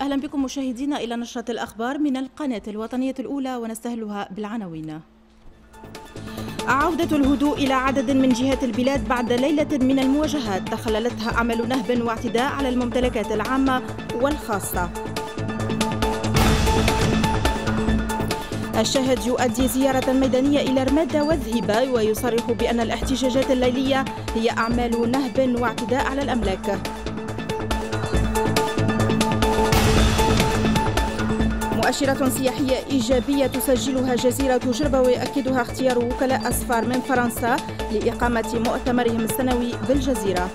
أهلا بكم مشاهدينا إلى نشرة الأخبار من القناة الوطنية الأولى، ونستهلها بالعناوين. عودة الهدوء إلى عدد من جهات البلاد بعد ليلة من المواجهات تخللتها أعمال نهب واعتداء على الممتلكات العامة والخاصة. الشاهد يؤدي زيارة ميدانية إلى رمادة وذهيبة ويصرح بأن الاحتجاجات الليلية هي أعمال نهب واعتداء على الأملاك. مؤشرات سياحية إيجابية تسجلها جزيرة جربة ويؤكدها اختيار وكلاء أسفار من فرنسا لإقامة مؤتمرهم السنوي بالجزيرة.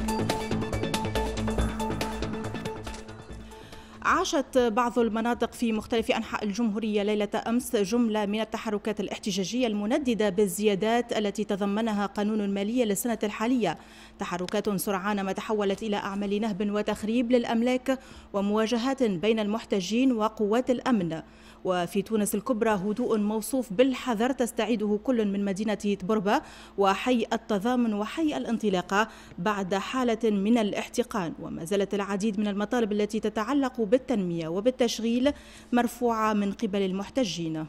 عاشت بعض المناطق في مختلف أنحاء الجمهورية ليلة أمس جملة من التحركات الاحتجاجية المنددة بالزيادات التي تضمنها قانون المالية للسنة الحالية، تحركات سرعان ما تحولت إلى أعمال نهب وتخريب للأملاك ومواجهات بين المحتجين وقوات الأمن. وفي تونس الكبرى هدوء موصوف بالحذر تستعيده كل من مدينة تبربة وحي التضامن وحي الانطلاقة بعد حالة من الاحتقان، وما زالت العديد من المطالب التي تتعلق بالتنمية وبالتشغيل مرفوعة من قبل المحتجين.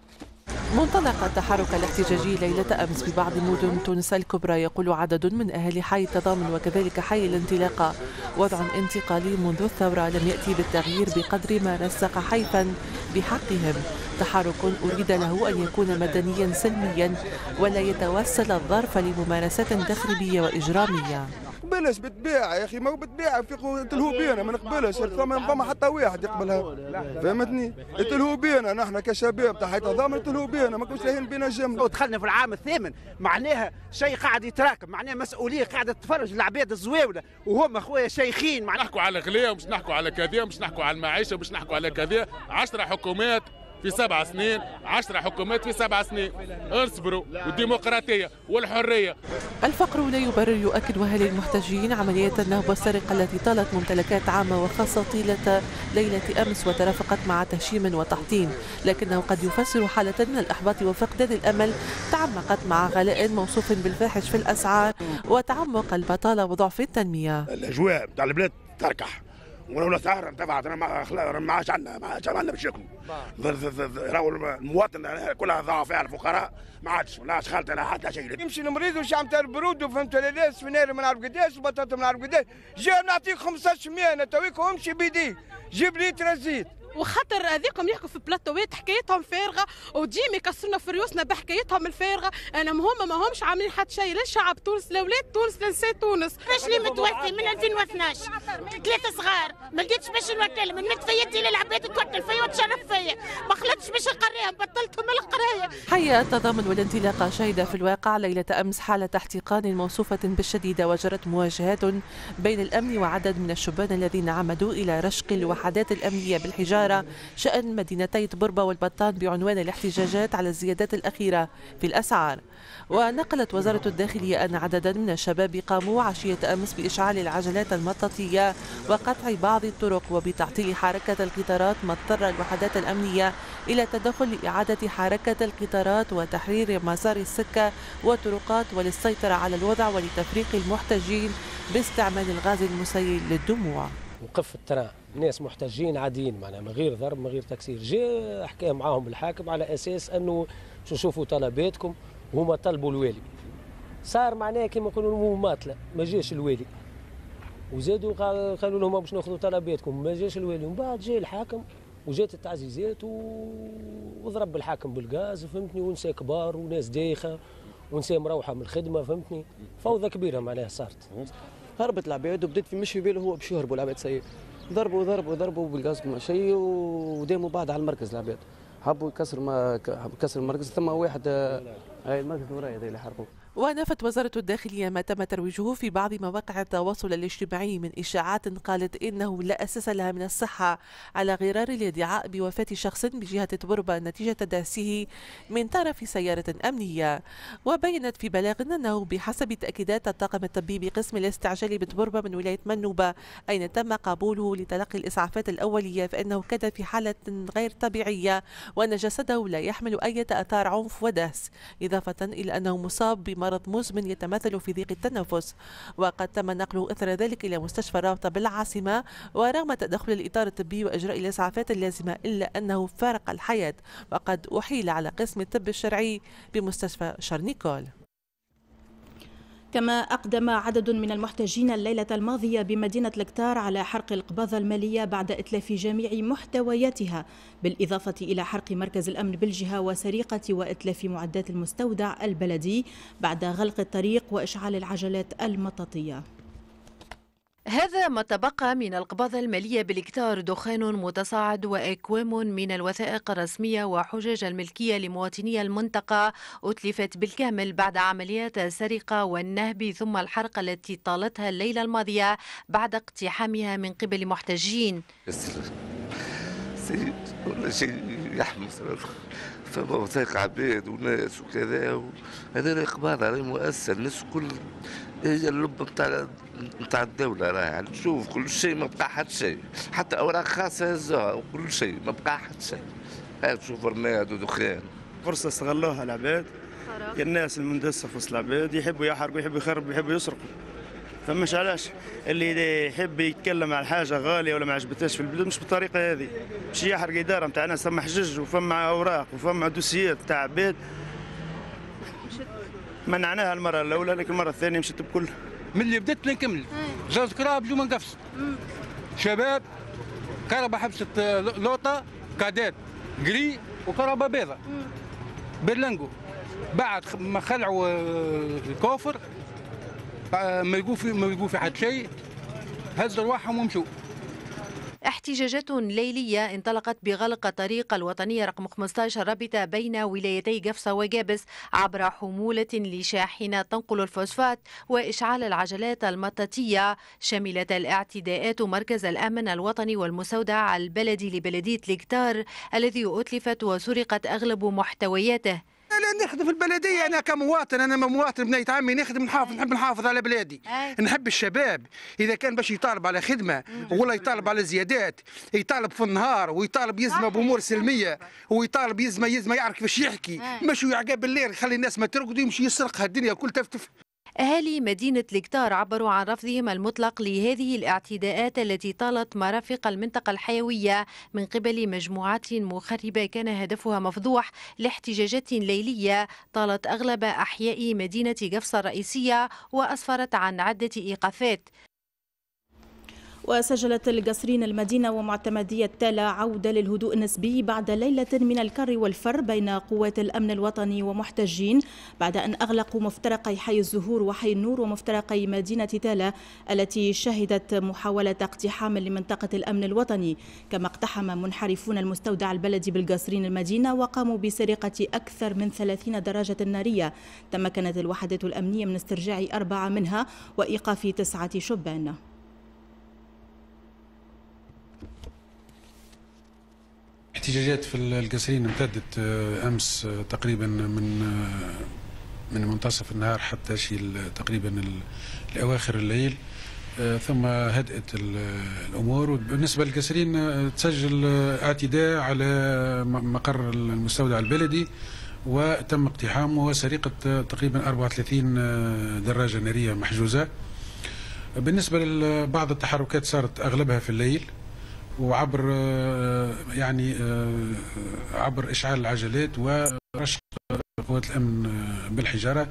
منطلق التحرك الاحتجاجي ليلة أمس في بعض مدن تونس الكبرى، يقول عدد من أهالي حي التضامن وكذلك حي الانطلاقة وضع انتقالي منذ الثورة لم يأتي بالتغيير بقدر ما رسخ حيفا بحقهم، تحرك أريد له أن يكون مدنيا سلميا ولا يتوسل الظرف لممارسات تخريبية وإجرامية. قبلش بتبيع يا اخي، ما هو بتبيع في تلهو بينا، ما نقبلش فما حتى واحد يقبلها، فهمتني؟ تلهو بينا نحن كشباب تاع حي التضامن، تلهو بينا ما كنتش لاهين بينا جمله. ودخلنا في العام الثامن، معناها شيء قاعد يتراكم، معناها مسؤوليه قاعده تتفرج العباد الزواوله وهم اخويا شيخين. نحكوا على غلاء ومش نحكوا على كذا، ومش نحكوا على المعيشه ومش نحكوا على كذا. 10 حكومات في 7 سنين، 10 حكومات في 7 سنين. اصبروا، والديمقراطيه والحريه. الفقر لا يبرر، يؤكد أهالي المحتجين عملية النهب والسرقة التي طالت ممتلكات عامة وخاصة طيلة ليلة أمس وترافقت مع تهشيم وتحطيم، لكنه قد يفسر حالة من الإحباط وفقدان الأمل تعمقت مع غلاء موصوف بالفاحش في الأسعار وتعمق البطالة وضعف التنمية. الأجواء بتاع البلاد تركح ولو الاسعار ارتفعت، ما عادش عندنا باش ياكلوا. راهو المواطن كلها ضعف، الفقراء ما عادش خالته لا حتى شيء. يمشي المريض والشعب تاع البرود وفهمت ولا سفينار ما نعرف قداش وبطاطا ما نعرف قداش، جا نعطيك 1500 انا تويك وامشي بيدي جيب لي زيت. وخاطر هذيكم يحكوا في بلاتوات حكايتهم فارغه وديما يكسرونا في ريوسنا بحكايتهم الفارغه، انا هم ما همش عاملين حتى شيء لا شعب تونس لا ولاد تونس لا نساء تونس. باش لي متوفي من 2012 3 صغار، ما لقيتش باش نوكلهم، مدت في يدي للعباد توكل فيا وتشرف فيا، ما خلتش باش نقريهم، بطلتهم القرايه. حي التضامن والانطلاقه شهد في الواقع ليله امس حاله احتقان موصوفه بالشديده، وجرت مواجهات بين الامن وعدد من الشبان الذين عمدوا الى رشق الوحدات الامنيه بالحجاره شأن مدينتي تبربة والبطان بعنوان الاحتجاجات على الزيادات الأخيرة في الأسعار. ونقلت وزارة الداخلية أن عددا من الشباب قاموا عشية أمس بإشعال العجلات المطاطية وقطع بعض الطرق وبتعطيل حركة القطارات، ما اضطر الوحدات الأمنية إلى التدخل لإعادة حركة القطارات وتحرير مسار السكة والطرقات وللسيطرة على الوضع ولتفريق المحتجين باستعمال الغاز المسيل للدموع. وقف التران ناس محتجين عاديين، معناها من غير ضرب من غير تكسير، جاء حكى معاهم الحاكم على اساس انه شوفوا طلباتكم، وهما طلبوا الوالي، صار معناها كما نقولوا مماطله، ما جاش الوالي، وزادوا قالوا لهم باش ناخذوا طلباتكم، ما جاش الوالي، ومن بعد جاء الحاكم وجات التعزيزات وضرب الحاكم بالغاز، فهمتني، ونساء كبار وناس دايخه ونساء مروحه من الخدمه، فهمتني، فوضى كبيره معناها صارت. هربت العباد وبدات في مش في باله هو باش يهربوا العباد سيء، ضربوا بالغاز كل شيء وداموا بعد على المركز العباد، حبوا كسر المركز، ثم واحد المركز الورايا هذا اللي حرقوه. ونفت وزارة الداخلية ما تم ترويجه في بعض مواقع التواصل الاجتماعي من إشاعات قالت إنه لا أساس لها من الصحة على غرار الادعاء بوفاة شخص بجهة تبربة نتيجة دهسه من طرف سيارة أمنية. وبينت في بلاغ أنه بحسب تأكيدات الطاقم الطبي بقسم الاستعجال بتبربة من ولاية منوبة أين تم قبوله لتلقي الإسعافات الأولية، فإنه كان في حالة غير طبيعية وأن جسده لا يحمل أي آثار عنف ودهس، إضافة إلى أنه مصاب بمرض مزمن يتمثل في ضيق التنفس، وقد تم نقله أثر ذلك إلى مستشفى الرابطة بالعاصمة، ورغم تدخل الإطار الطبي وإجراء الإسعافات اللازمة إلا أنه فارق الحياة، وقد أحيل على قسم الطب الشرعي بمستشفى شارنيكول. كما أقدم عدد من المحتجين الليلة الماضية بمدينة لكتار على حرق القباضة المالية بعد إتلاف جميع محتوياتها، بالإضافة إلى حرق مركز الأمن بالجهة وسرقة وإتلاف معدات المستودع البلدي بعد غلق الطريق وإشعال العجلات المطاطية. هذا ما تبقى من القباضة المالية بلكتار: دخان متصاعد وأكوام من الوثائق الرسمية وحجج الملكية لمواطني المنطقة أتلفت بالكامل بعد عمليات السرقة والنهب ثم الحرق التي طالتها الليلة الماضية بعد اقتحامها من قبل محتجين. كل شيء يحمس، فما وثائق عباد وناس وكذا، هذا الإقباض عليه مؤثر. الناس كل هي اللب نتاع الدولة، راهي يعني تشوف كل شيء ما بقى حتى شيء، حتى أوراق خاصة هزوها وكل شيء ما بقى حتى شيء. هاي تشوف رماد ودخان. فرصة استغلوها العباد، الناس المندسة في وسط العباد يحبوا يحرقوا يحبوا يخربوا يحبوا يسرقوا. فمش علاش اللي يحب يتكلم على حاجة غالية ولا ما عجبتهاش في البلاد مش بالطريقة هذه، مش يحرق إدارة نتاع ناس، فما حجج وفما أوراق وفما دوسيات نتاع عباد. منعناها المرة الأولى لكن المرة الثانية مشيت بكل. من اللي بدت نكمل زوج كراب اليوم نقفز شباب، كهرباء حبسة لوطة كادات قري وكهرباء بيضة برلنجو. بعد ما خلعوا الكوفر ما يلقوا في حد شيء، هزوا رواحهم ومشوا. احتجاجات ليلية انطلقت بغلق الطريق الوطني رقم 15 رابطة بين ولايتي قفصة وجابس عبر حمولة لشاحنة تنقل الفوسفات وإشعال العجلات المطاطية. شملت الاعتداءات مركز الأمن الوطني والمستودع البلدي لبلدية لكتار الذي أتلفت وسرقت أغلب محتوياته. لا نخدم في البلديه، انا كمواطن، انا مواطن بنية عمي نخدم، نحب نحافظ على بلادي. نحب الشباب اذا كان باش يطالب على خدمه ولا يطالب على زيادات، يطالب في النهار ويطالب يزمه بامور سلميه، ويطالب يزمه يعرف كيفاش يحكي، مش يعقب بالليل يخلي الناس ما ترقد ويمشي يسرقها الدنيا كل تفتف. أهالي مدينة لكتار عبروا عن رفضهم المطلق لهذه الاعتداءات التي طالت مرافق المنطقة الحيوية من قبل مجموعات مخربة كان هدفها مفضوح لاحتجاجات ليلية طالت أغلب أحياء مدينة قفصة الرئيسية وأسفرت عن عدة إيقافات. وسجلت القصرين المدينة ومعتمدية تالا عودة للهدوء النسبي بعد ليلة من الكر والفر بين قوات الأمن الوطني ومحتجين، بعد أن أغلقوا مفترقي حي الزهور وحي النور ومفترقي مدينة تالا التي شهدت محاولة اقتحام لمنطقة الأمن الوطني. كما اقتحم منحرفون المستودع البلدي بالقصرين المدينة وقاموا بسرقة أكثر من 30 دراجة نارية. تمكنت الوحدات الأمنية من استرجاع 4 منها وإيقاف 9 شبان. احتجاجات في القصرين امتدت امس تقريبا من منتصف النهار حتى شيء تقريبا لاواخر الليل، ثم هدأت الامور. وبالنسبه للقصرين تسجل اعتداء على مقر المستودع البلدي وتم اقتحامه وسرقه تقريبا 34 دراجه ناريه محجوزه. بالنسبه لبعض التحركات صارت اغلبها في الليل وعبر عبر إشعال العجلات ورشق قوات الأمن بالحجارة،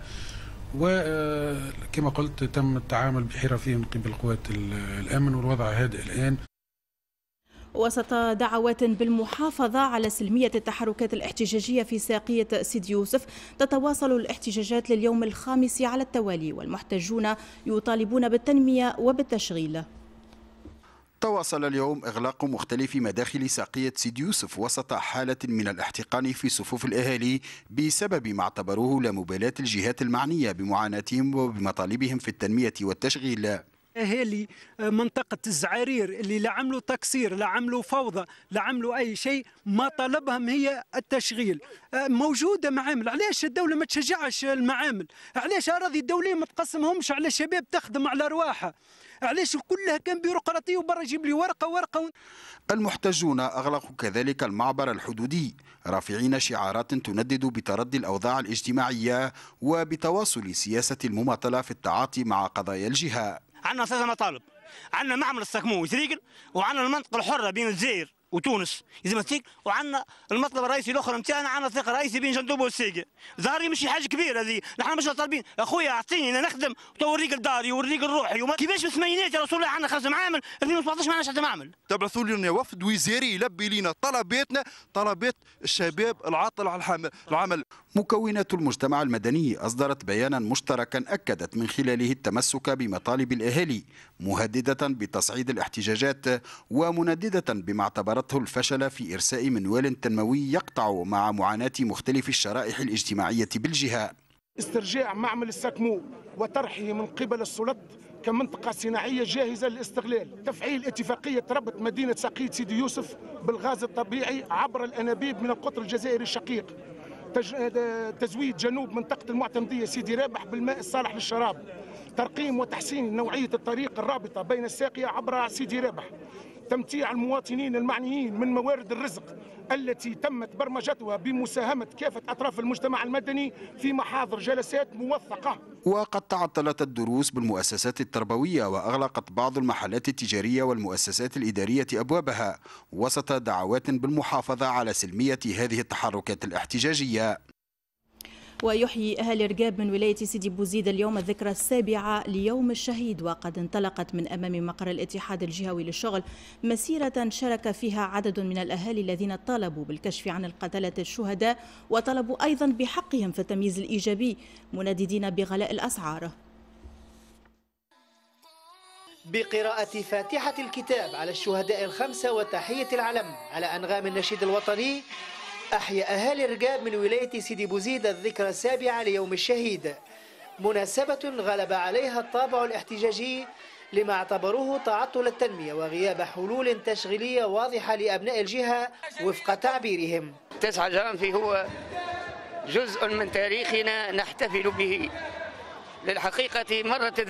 وكما قلت تم التعامل بحرفية من قبل قوات الأمن والوضع هادئ الآن. وسط دعوات بالمحافظة على سلمية التحركات الاحتجاجية في ساقية سيدي يوسف، تتواصل الاحتجاجات لليوم الخامس على التوالي، والمحتجون يطالبون بالتنمية وبالتشغيل. تواصل اليوم إغلاق مختلف مداخل ساقية سيدي يوسف وسط حالة من الاحتقان في صفوف الأهالي بسبب ما اعتبروه لا مبالاة الجهات المعنية بمعاناتهم وبمطالبهم في التنمية والتشغيل. اهالي منطقه الزعارير اللي لا عملوا تكسير لا عملوا فوضى لا عملوا اي شيء، ما طلبهم هي التشغيل. موجوده معامل، علاش الدوله ما تشجعش المعامل؟ علاش اراضي الدوليه ما تقسمهمش على الشباب تخدم على ارواحها؟ علاش كلها كان بيروقراطيه وبرا يجيب لي ورقه. المحتجون اغلقوا كذلك المعبر الحدودي رافعين شعارات تندد بتردي الاوضاع الاجتماعيه وبتواصل سياسه المماطله في التعاطي مع قضايا الجهه. عندنا 3 مطالب، عندنا معمل السكمو يثريقل، وعندنا المنطقه الحره بين الجزائر وتونس يلزم تثيق، وعندنا المطلب الرئيسي الاخر نتاعنا عندنا ثقه رئيسي بين جندوب والسيقه. ظهري مش حاجه كبيره هذه، نحن مش طالبين اخويا اعطيني انا نخدم وتوريك الداري ووريك الروحي كيفاش في الثمانينات يا رسول الله عندنا 5 معامل، 2017 ما عندناش حتى معمل. تبعثوا لنا وفد وزاري يلبي لنا طلباتنا، طلبات الشباب العاطل على العمل. مكونات المجتمع المدني أصدرت بيانا مشتركا أكدت من خلاله التمسك بمطالب الأهالي، مهددة بتصعيد الاحتجاجات ومنددة بما اعتبرته الفشل في إرساء منوال تنموي يقطع مع معاناة مختلف الشرائح الاجتماعية بالجهة. استرجاع معمل السكمو وطرحه من قبل السلطات كمنطقة صناعية جاهزة للاستغلال، تفعيل اتفاقية ربط مدينة ساقية سيدي يوسف بالغاز الطبيعي عبر الأنابيب من القطر الجزائري الشقيق، تزويد جنوب منطقة المعتمدية سيدي رابح بالماء الصالح للشراب، ترقيم وتحسين نوعية الطريق الرابطة بين الساقية عبر سيدي رابح، تمتيع المواطنين المعنيين من موارد الرزق التي تمت برمجتها بمساهمة كافة أطراف المجتمع المدني في محاضر جلسات موثقة. وقد تعطلت الدروس بالمؤسسات التربوية وأغلقت بعض المحلات التجارية والمؤسسات الإدارية أبوابها وسط دعوات بالمحافظة على سلمية هذه التحركات الاحتجاجية. ويحيي أهالي رقاب من ولاية سيدي بوزيد اليوم الذكرى السابعة ليوم الشهيد، وقد انطلقت من أمام مقر الاتحاد الجهوي للشغل مسيرة شارك فيها عدد من الأهالي الذين طالبوا بالكشف عن القتلة الشهداء وطلبوا أيضا بحقهم في التمييز الإيجابي، منددين بغلاء الأسعار. بقراءة فاتحة الكتاب على الشهداء ال5 وتحية العلم على أنغام النشيد الوطني، أحيا أهالي رقاب من ولاية سيدي بوزيد الذكرى السابعة ليوم الشهيد، مناسبة غلب عليها الطابع الاحتجاجي لما اعتبروه تعطل التنمية وغياب حلول تشغيلية واضحة لأبناء الجهة وفق تعبيرهم. 9 جانفي هو جزء من تاريخنا نحتفل به. للحقيقة مرت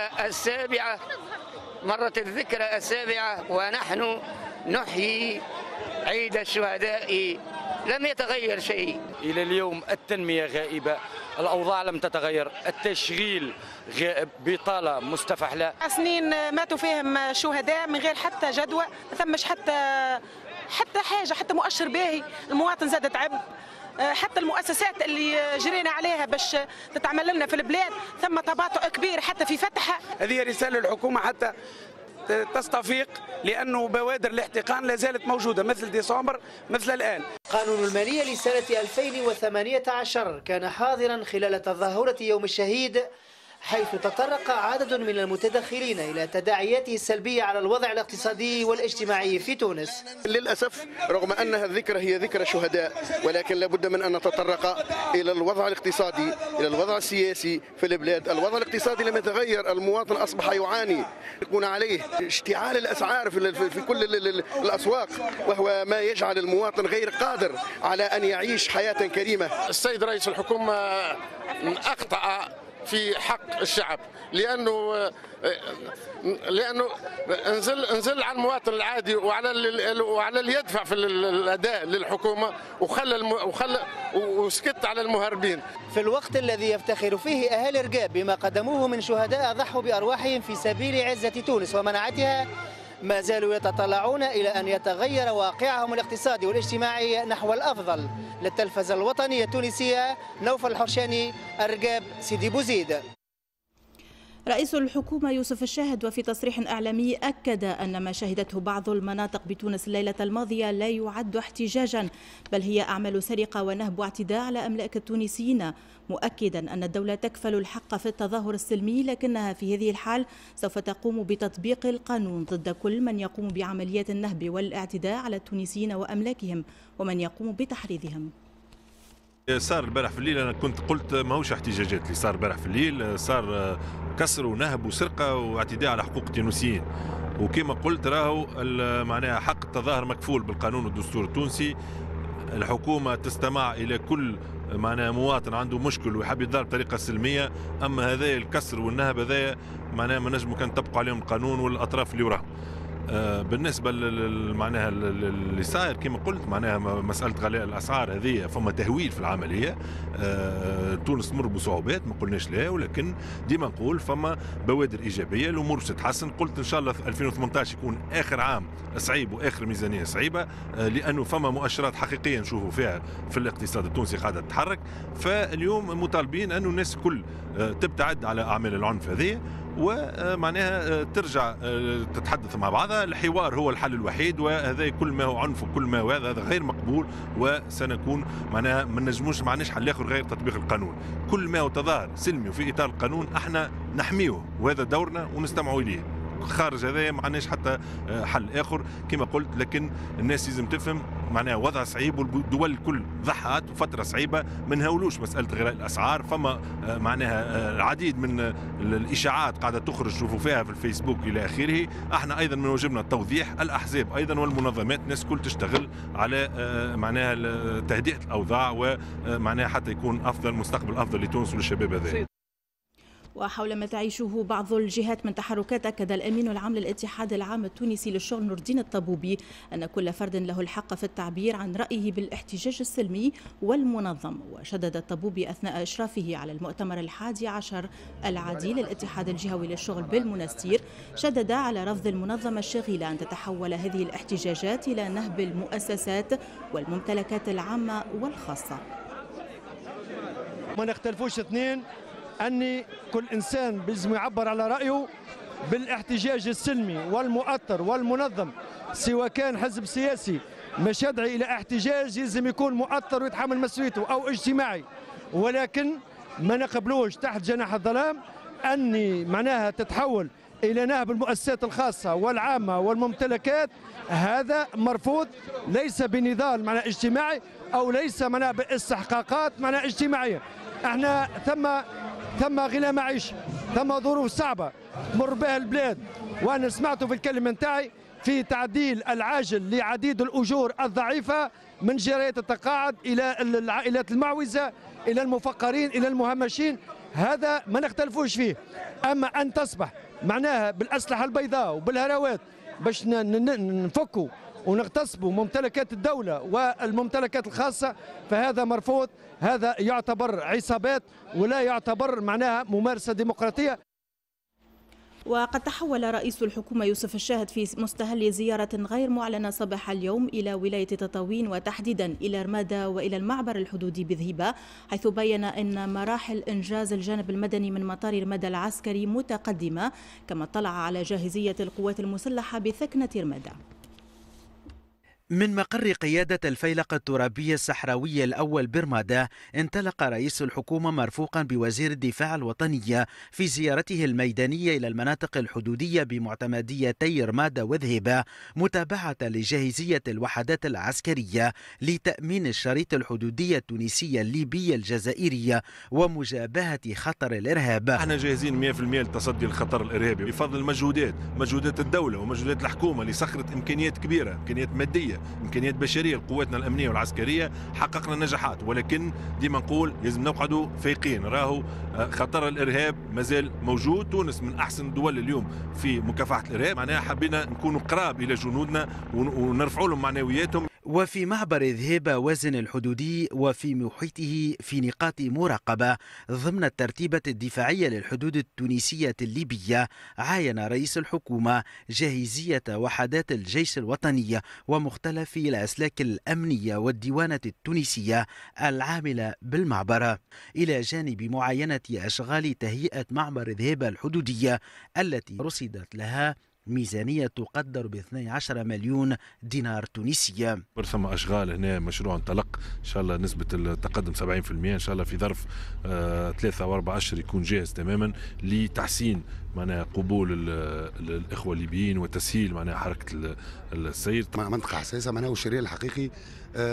الذكرى السابعة ونحن نحيي عيد الشهداء. لم يتغير شيء إلى اليوم، التنمية غائبة، الأوضاع لم تتغير، التشغيل غائب، بطالة مستفحلة. سنين ماتوا فيهم شهداء من غير حتى جدوى، ما ثمش حتى حاجة، حتى مؤشر باهي. المواطن زاد تعب، حتى المؤسسات اللي جرينا عليها باش تتعمل لنا في البلاد ثم تباطؤ كبير حتى في فتحها. هذه رسالة للحكومة حتى تستفيق، لأنه بوادر الاحتقان لا زالت موجودة مثل ديسمبر مثل الآن. قانون المالية لسنة 2018 كان حاضرا خلال تظاهرة يوم الشهيد، حيث تطرق عدد من المتدخلين إلى تداعياته السلبية على الوضع الاقتصادي والاجتماعي في تونس. للأسف رغم أنها الذكرى هي ذكرى شهداء، ولكن لابد من أن نتطرق إلى الوضع الاقتصادي، إلى الوضع السياسي في البلاد. الوضع الاقتصادي لم يتغير، المواطن أصبح يعاني، يكون عليه اشتعال الأسعار في كل الأسواق، وهو ما يجعل المواطن غير قادر على أن يعيش حياة كريمة. السيد رئيس الحكومة أخطأ في حق الشعب، لأنه انزل على المواطن العادي وعلى اللي يدفع في الأداء للحكومة وسكت على المهربين. في الوقت الذي يفتخر فيه أهالي رقاب بما قدموه من شهداء ضحوا بأرواحهم في سبيل عزة تونس ومناعتها، ما زالوا يتطلعون إلى أن يتغير واقعهم الاقتصادي والاجتماعي نحو الأفضل. للتلفزة الوطنية التونسية، نوفل الحرشاني، رقاب سيدي بوزيد. رئيس الحكومة يوسف الشاهد وفي تصريح إعلامي أكد أن ما شهدته بعض المناطق بتونس الليلة الماضية لا يعد احتجاجا، بل هي أعمال سرقة ونهب واعتداء على أملاك التونسيين، مؤكدا أن الدولة تكفل الحق في التظاهر السلمي، لكنها في هذه الحال سوف تقوم بتطبيق القانون ضد كل من يقوم بعمليات النهب والاعتداء على التونسيين وأملاكهم ومن يقوم بتحريضهم. صار البارح في الليل، انا كنت قلت ماهوش احتجاجات اللي صار البارح في الليل، صار كسر ونهب وسرقه واعتداء على حقوق التونسيين. وكما قلت راهو معناها حق التظاهر مكفول بالقانون والدستور التونسي. الحكومه تستمع الى كل معناها مواطن عنده مشكل ويحب يتظاهر بطريقه سلميه، اما هذا الكسر والنهب هذا معناها ما نجموا كان تبقوا عليهم القانون والاطراف اللي وراهم. بالنسبه معناها اللي صاير كما قلت معناها مساله غلاء الاسعار هذه فما تهويل في العمليه. تونس تمر بصعوبات ما قلناش لا، ولكن ديما نقول فما بوادر ايجابيه، الامور باش تتحسن. قلت ان شاء الله 2018 يكون اخر عام صعيب واخر ميزانيه صعيبه، لانه فما مؤشرات حقيقيه نشوفوا فيها في الاقتصاد التونسي قاعده تتحرك. فاليوم مطالبين انه الناس الكل تبتعد على اعمال العنف هذه ومعناها ترجع تتحدث مع بعضها. الحوار هو الحل الوحيد، وهذا كل ما هو عنف وكل ما هو هذا غير مقبول، وسنكون معناها ما نجموش معناش حل اخر غير تطبيق القانون. كل ما هو تظاهر سلمي وفي اطار القانون احنا نحميه، وهذا دورنا ونستمعوا اليه. خارج هذا ما عندناش حتى حل اخر كما قلت. لكن الناس لازم تفهم معناها وضع صعيب والدول الكل ضحت وفتره صعيبه. ما نهولوش مساله غلاء الاسعار، فما معناها العديد من الاشاعات قاعده تخرج شوفوا فيها في الفيسبوك الى اخره. احنا ايضا من واجبنا التوضيح، الاحزاب ايضا والمنظمات الناس الكل تشتغل على معناها تهدئه الاوضاع ومعناها حتى يكون افضل مستقبل افضل لتونس وللشباب هذا. وحول ما تعيشه بعض الجهات من تحركات، أكد الأمين العام للاتحاد العام التونسي للشغل نور الدين الطبوبي أن كل فرد له الحق في التعبير عن رأيه بالاحتجاج السلمي والمنظم. وشدد الطبوبي أثناء إشرافه على المؤتمر 11 العادي للاتحاد الجهوي للشغل بالمنستير، شدد على رفض المنظمة الشاغلة أن تتحول هذه الاحتجاجات إلى نهب المؤسسات والممتلكات العامة والخاصة. ما نختلفوش اثنين أن كل إنسان بلزم يعبر على رأيه بالاحتجاج السلمي والمؤطر والمنظم، سواء كان حزب سياسي مش يدعي إلى احتجاج يلزم يكون مؤطر ويتحمل مسؤوليته أو اجتماعي، ولكن ما نقبلوش تحت جناح الظلام أن معناها تتحول إلى نهب المؤسسات الخاصة والعامة والممتلكات. هذا مرفوض، ليس بنضال معناها اجتماعي أو ليس معناها باستحقاقات معناها اجتماعية. احنا ثم غلاء معيشة، ثم ظروف صعبة تمر بها البلاد، وأنا سمعته في الكلمة نتاعي في تعديل العاجل لعديد الأجور الضعيفة من جرايات التقاعد إلى العائلات المعوزة إلى المفقرين إلى المهمشين. هذا ما نختلفوش فيه. أما أن تصبح معناها بالأسلحة البيضاء وبالهراوات باش نفكوا ونغتصبوا ممتلكات الدولة والممتلكات الخاصة، فهذا مرفوض. هذا يعتبر عصابات ولا يعتبر معناها ممارسة ديمقراطية. وقد تحول رئيس الحكومة يوسف الشاهد في مستهل زيارة غير معلنة صباح اليوم إلى ولاية تطاوين وتحديدا إلى رمادة وإلى المعبر الحدودي بذهيبة، حيث بين أن مراحل إنجاز الجانب المدني من مطار رمادة العسكري متقدمة، كما اطلع على جاهزية القوات المسلحة بثكنة رمادة. من مقر قيادة الفيلق الترابية الصحراوية الأول برمادة، انطلق رئيس الحكومة مرفوقا بوزير الدفاع الوطنية في زيارته الميدانية إلى المناطق الحدودية بمعتمديتي رمادة وذهيبة، متابعة لجاهزية الوحدات العسكرية لتأمين الشريط الحدودية التونسية الليبية الجزائرية ومجابهة خطر الإرهاب. احنا جاهزين 100% للتصدي للخطر الإرهابي بفضل مجهودات الدولة ومجهودات الحكومة اللي سخرت إمكانيات كبيرة، إمكانيات مادية، إمكانيات بشرية لقواتنا الأمنية والعسكرية. حققنا نجاحات، ولكن ديما نقول لازم نقعدوا فايقين. راهو خطر الإرهاب مازال موجود. تونس من أحسن الدول اليوم في مكافحة الإرهاب، معناها حبينا نكونوا قراب إلى جنودنا ونرفعوا لهم معنوياتهم. وفي معبر ذهيبة وازن الحدودي وفي محيطه في نقاط مراقبة ضمن الترتيبة الدفاعية للحدود التونسية الليبية، عاين رئيس الحكومة جاهزية وحدات الجيش الوطني ومختلف الأسلاك الأمنية والديوانة التونسية العاملة بالمعبر، إلى جانب معاينة أشغال تهيئة معبر ذهيبة الحدودية التي رصدت لها ميزانية تقدر ب 12 مليون دينار تونسية. ثم أشغال هنا، مشروع انطلق إن شاء الله نسبة التقدم 70%، إن شاء الله في ظرف 3 أو 4 أشهر يكون جاهز تماما لتحسين معناها قبول الإخوة الليبيين وتسهيل معناها حركة السير. منطقة حساسة معناها والشريان الحقيقي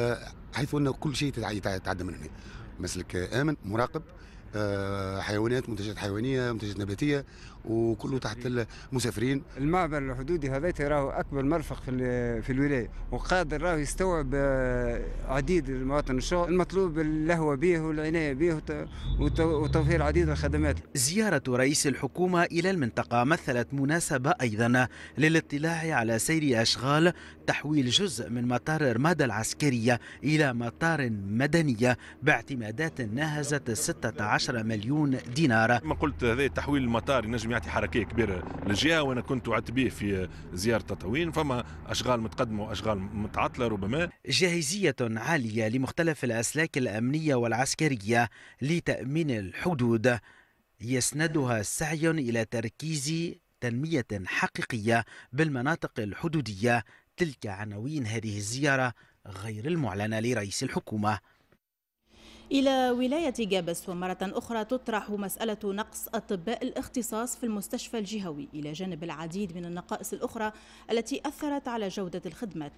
حيث أن كل شيء يتعدى من هنا. مسلك آمن مراقب، حيوانات، منتجات حيوانية، منتجات نباتية، وكله تحت المسافرين. المعبر الحدودي هذا راهو أكبر مرفق في الولاية، وقادر راهو يستوعب عديد المواطن. الشغل المطلوب اللهوة به والعناية به وتوفير عديد من الخدمات. زيارة رئيس الحكومة إلى المنطقة مثلت مناسبة أيضا للاطلاع على سير أشغال تحويل جزء من مطار رمادة العسكرية إلى مطار مدنية باعتمادات ناهزت 16 مليون دينار. كما قلت هذا تحويل المطار ينجم يعطي حركية كبيرة للجهة، وأنا كنت وعدت به في زيارة تطاوين. فما أشغال متقدمة وأشغال متعطلة ربما. جاهزية عالية لمختلف الأسلاك الأمنية والعسكرية لتأمين الحدود، يسندها سعي إلى تركيز تنمية حقيقية بالمناطق الحدودية. تلك عناوين هذه الزيارة غير المعلنة لرئيس الحكومة. إلى ولاية جابس، ومرة أخرى تطرح مسألة نقص أطباء الاختصاص في المستشفى الجهوي إلى جانب العديد من النقائص الأخرى التي أثرت على جودة الخدمات.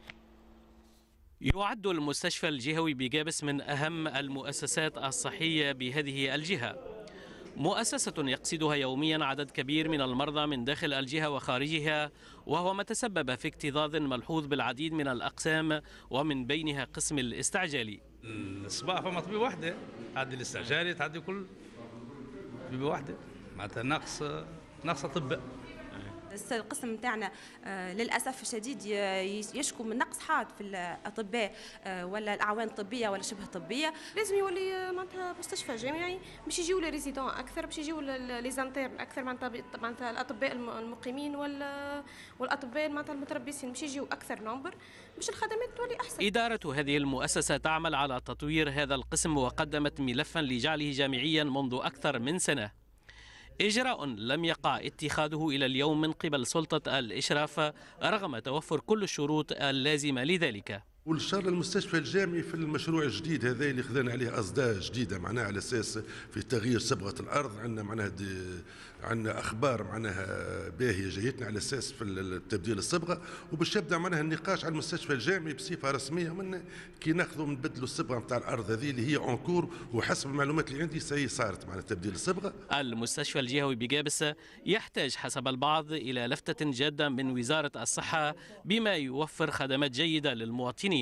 يعد المستشفى الجهوي بجابس من أهم المؤسسات الصحية بهذه الجهة، مؤسسة يقصدها يوميا عدد كبير من المرضى من داخل الجهة وخارجها، وهو ما تسبب في اكتظاظ ملحوظ بالعديد من الأقسام ومن بينها قسم الاستعجالي. الصباح فما طبيب واحدة تعدي الاستعجالي، تعدي كل طبيبة واحدة، معناتها نقص أطباء. القسم نتاعنا للاسف الشديد يشكو من نقص حاد في الاطباء ولا الاعوان الطبيه ولا شبه طبيه. لازم يولي معناتها مستشفى جامعي باش يجيو لي ريزيدون اكثر، باش يجيو لي زانتيرن اكثر، معناتها الاطباء المقيمين والاطباء معناتها المتربصين باش يجيو اكثر نمبر باش الخدمات تولي احسن. اداره هذه المؤسسه تعمل على تطوير هذا القسم، وقدمت ملفا لجعله جامعيا منذ اكثر من سنه، إجراء لم يقع اتخاذه إلى اليوم من قبل سلطة الإشراف رغم توفر كل الشروط اللازمة لذلك. وإن شاء الله المستشفى الجامعي في المشروع الجديد هذا اللي خذنا عليه أصداء جديدة معناها على أساس في تغيير صبغة الأرض، عندنا معناها عندنا أخبار معناها باهية جايتنا على أساس في تبديل الصبغة، وباش يبدأ معناها النقاش على المستشفى الجامعي بصفة رسمية من كي ناخذوا نبدلوا الصبغة نتاع الأرض هذه اللي هي أونكور، وحسب المعلومات اللي عندي صارت معناها تبديل الصبغة. المستشفى الجهوي بجابس يحتاج حسب البعض إلى لفتة جادة من وزارة الصحة بما يوفر خدمات جيدة للمواطنين.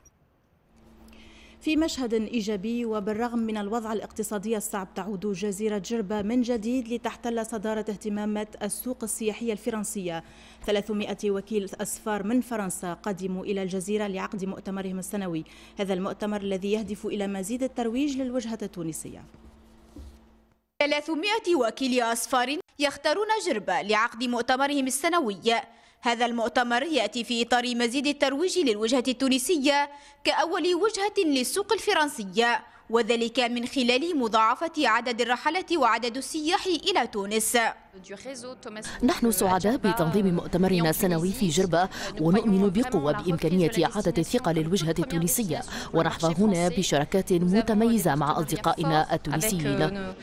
في مشهد إيجابي وبالرغم من الوضع الاقتصادي الصعب، تعود جزيرة جربة من جديد لتحتل صدارة اهتمامات السوق السياحية الفرنسية. 300 وكيل أسفار من فرنسا قدموا إلى الجزيرة لعقد مؤتمرهم السنوي، هذا المؤتمر الذي يهدف إلى مزيد الترويج للوجهة التونسية. 300 وكيل أسفار يختارون جربة لعقد مؤتمرهم السنوي. هذا المؤتمر يأتي في إطار مزيد الترويج للوجهة التونسية كأول وجهة للسوق الفرنسية، وذلك من خلال مضاعفة عدد الرحلات وعدد السياح إلى تونس. نحن سعداء بتنظيم مؤتمرنا السنوي في جربة، ونؤمن بقوة بإمكانية إعادة الثقة للوجهة التونسية، ونحظى هنا بشراكات متميزة مع أصدقائنا التونسيين.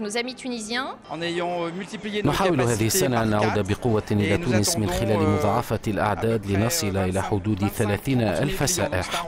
نحاول هذه السنة أن نعود بقوة إلى تونس من خلال مضاعفة الأعداد لنصل إلى حدود 30,000 سائح.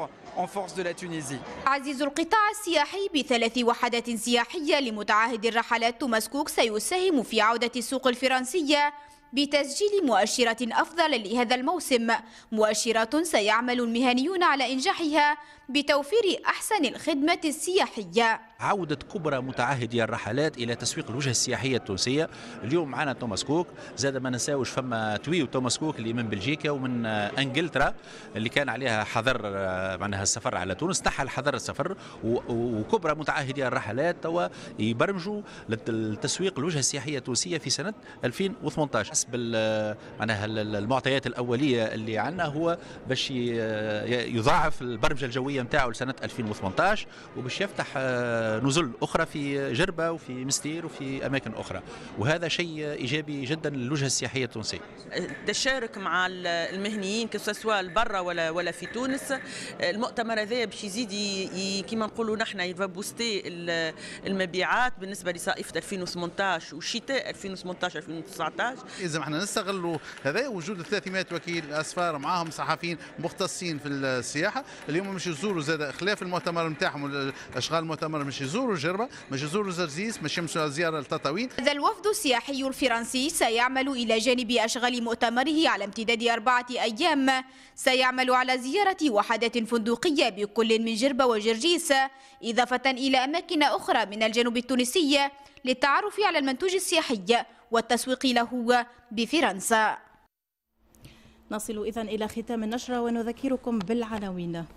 عزيز القطاع السياحي ب3 وحدات سياحية لمتعهد الرحلات توماس كوك سيساهم في عودة السوق الفرنسية بتسجيل مؤشرات أفضل لهذا الموسم، مؤشرات سيعمل المهنيون على إنجاحها بتوفير أحسن الخدمة السياحية. عودة كبرى متعهدي الرحلات إلى تسويق الوجهة السياحية التونسية. اليوم معنا توماس كوك، زاد ما ننساوش فما توي وتوماس كوك اللي من بلجيكا ومن انجلترا اللي كان عليها حظر معناها السفر على تونس، تحل حظر السفر، وكبرى متعهدي الرحلات توا يبرمجوا للتسويق الوجهة السياحية التونسية في سنة 2018. حسب معناها المعطيات الأولية اللي عندنا هو باش يضاعف البرمجة الجوية نتاعو لسنة 2018، وباش يفتح نزل أخرى في جربة وفي مستير وفي أماكن أخرى، وهذا شيء إيجابي جدا للوجهة السياحية التونسية. التشارك مع المهنيين كسوا برا ولا في تونس، المؤتمر هذا باش يزيد كما نقولوا نحن يبوستي المبيعات بالنسبة لصيف 2018 وشتاء 2018 2019. إذا احنا نستغلوا هذا وجود 300 وكيل أسفار معاهم صحفيين مختصين في السياحة، اليوم مش يزوروا زاد خلاف المؤتمر نتاعهم اشغال المؤتمر مش يزوروا جربه، مش يزوروا زرزيس، مش يمشوا زياره لتطاوين. هذا الوفد السياحي الفرنسي سيعمل إلى جانب أشغال مؤتمره على امتداد 4 أيام، سيعمل على زيارة وحدات فندقية بكل من جربة وجرجيس، إضافة إلى أماكن أخرى من الجنوب التونسي للتعرف على المنتوج السياحي والتسويق له بفرنسا. نصل إذن إلى ختام النشرة ونذكركم بالعناوين.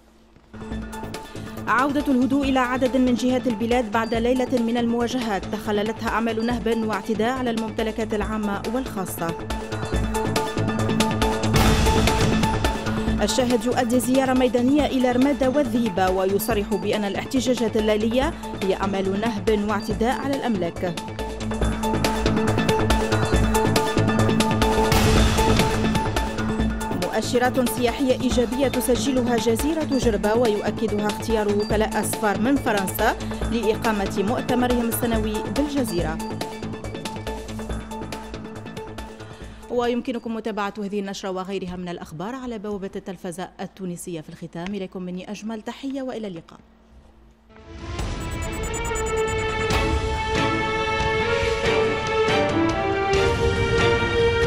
عودة الهدوء إلى عدد من جهات البلاد بعد ليلة من المواجهات تخللتها أعمال نهب واعتداء على الممتلكات العامة والخاصة. الشاهد يؤدي زيارة ميدانية إلى رمادة والذيبة ويصرح بأن الاحتجاجات الليلية هي أعمال نهب واعتداء على الأملاك. مؤشرات سياحية إيجابية تسجلها جزيرة جربة ويؤكدها اختيار وكلاء أسفار من فرنسا لإقامة مؤتمرهم السنوي بالجزيرة. ويمكنكم متابعة هذه النشرة وغيرها من الأخبار على بوابة التلفزة التونسية. في الختام إليكم مني أجمل تحية وإلى اللقاء.